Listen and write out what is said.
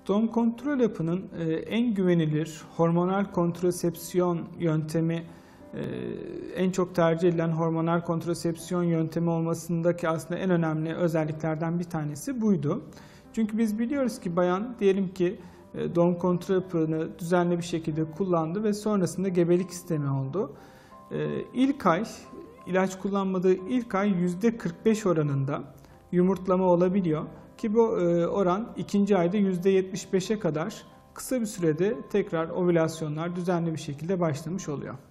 Doğum kontrol hapının en güvenilir hormonal kontrasepsiyon yöntemi, en çok tercih edilen hormonal kontrasepsiyon yöntemi olmasındaki aslında en önemli özelliklerden bir tanesi buydu. Çünkü biz biliyoruz ki bayan diyelim ki doğum kontrol hapını düzenli bir şekilde kullandı ve sonrasında gebelik istemi oldu. İlk ay, ilaç kullanmadığı ilk ay %45 oranında yumurtlama olabiliyor. Ki bu oran ikinci ayda %75'e kadar kısa bir sürede tekrar ovülasyonlar düzenli bir şekilde başlamış oluyor.